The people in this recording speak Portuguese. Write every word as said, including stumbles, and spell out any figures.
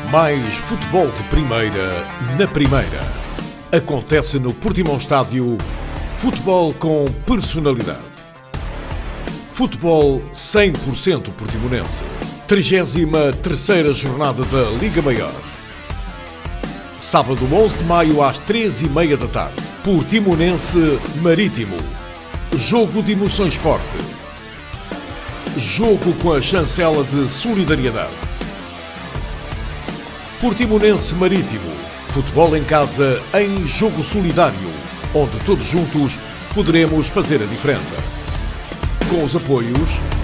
Mais futebol de primeira na Primeira. Acontece no Portimão Estádio. Futebol com personalidade. Futebol cem por cento portimonense. trigésima terceira jornada da Liga Maior. Sábado onze de maio às treze e meia da tarde. Portimonense Marítimo. Jogo de emoções forte. Jogo com a chancela de solidariedade. Portimonense Marítimo. Futebol em casa em jogo solidário, onde todos juntos poderemos fazer a diferença. Com os apoios